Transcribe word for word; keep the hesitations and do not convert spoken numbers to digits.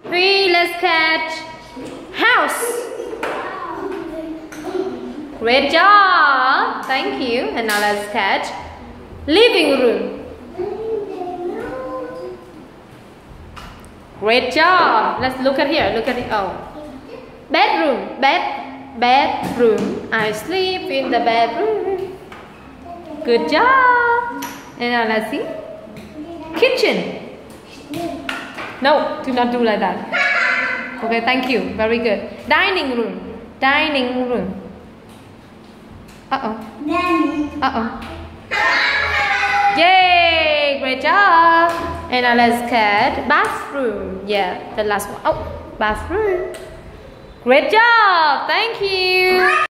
Three, let's catch house. Great job. Thank you. And now let's catch living room. Great job. Let's look at here. Look at it. Oh. Bedroom. Bed. Bedroom. I sleep in the bedroom. Good job. And now let's see. Kitchen. No, do not do like that. Okay, thank you. Very good. Dining room. Dining room. Uh-oh. Uh-oh. Yay! Great job. And now let's catch bathroom. Yeah, the last one. Oh, bathroom. Great job. Thank you.